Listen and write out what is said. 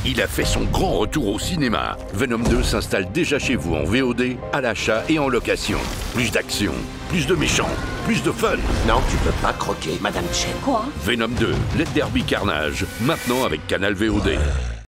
Il a fait son grand retour au cinéma. Venom 2 s'installe déjà chez vous en VOD, à l'achat et en location. Plus d'action, plus de méchants, plus de fun. Non, tu peux pas croquer, Madame Chen. Quoi? Venom 2, Let There Be Carnage, maintenant avec Canal VOD.